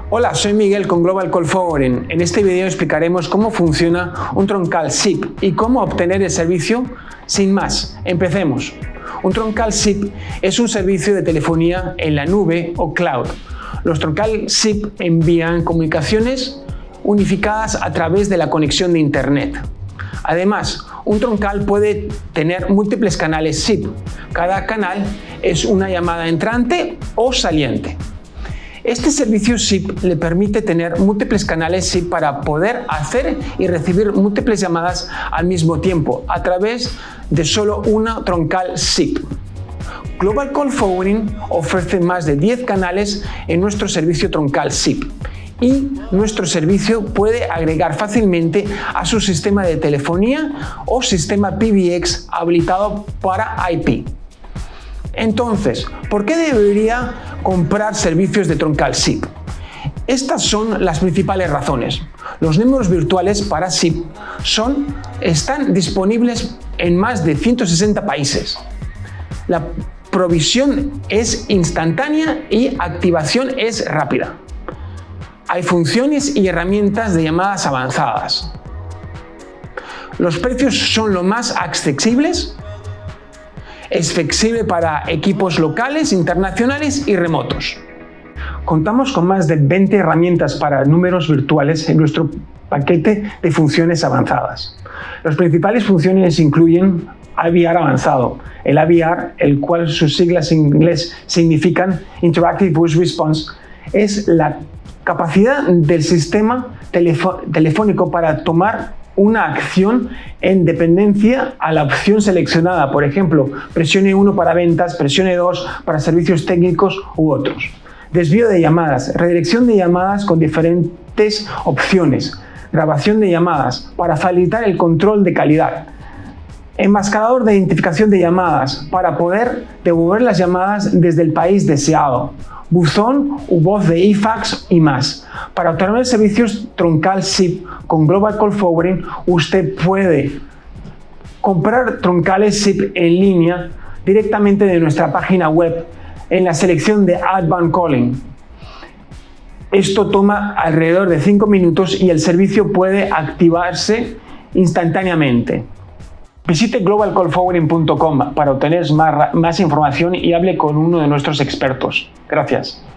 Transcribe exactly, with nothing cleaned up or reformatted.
Hola, soy Miguel con Global Call Forwarding. En este video explicaremos cómo funciona un troncal S I P y cómo obtener el servicio. Sin más, empecemos. Un troncal S I P es un servicio de telefonía en la nube o cloud. Los troncal S I P envían comunicaciones unificadas a través de la conexión de Internet. Además, un troncal puede tener múltiples canales S I P. Cada canal es una llamada entrante o saliente. Este servicio S I P le permite tener múltiples canales S I P para poder hacer y recibir múltiples llamadas al mismo tiempo a través de solo una troncal S I P. Global Call Forwarding ofrece más de diez canales en nuestro servicio troncal S I P y nuestro servicio puede agregar fácilmente a su sistema de telefonía o sistema P B X habilitado para I P. Entonces, ¿por qué debería comprar servicios de troncal S I P? Estas son las principales razones. Los números virtuales para S I P son, están disponibles en más de ciento sesenta países. La provisión es instantánea y activación es rápida. Hay funciones y herramientas de llamadas avanzadas. Los precios son lo más accesibles. Es flexible para equipos locales, internacionales y remotos. Contamos con más de veinte herramientas para números virtuales en nuestro paquete de funciones avanzadas. Las principales funciones incluyen I V R avanzado. El I V R, el cual sus siglas en inglés significan Interactive Voice Response, es la capacidad del sistema telefónico para tomar una acción en dependencia a la opción seleccionada. Por ejemplo, presione uno para ventas, presione dos para servicios técnicos u otros. Desvío de llamadas, redirección de llamadas con diferentes opciones, grabación de llamadas para facilitar el control de calidad, enmascarador de identificación de llamadas para poder devolver las llamadas desde el país deseado, buzón u voz de eFax y más. Para obtener servicios troncal S I P con Global Call Forwarding, usted puede comprar troncales S I P en línea directamente de nuestra página web en la selección de Outbound Calling. Esto toma alrededor de cinco minutos y el servicio puede activarse instantáneamente. Visite global call forwarding punto com para obtener más, más información y hable con uno de nuestros expertos. Gracias.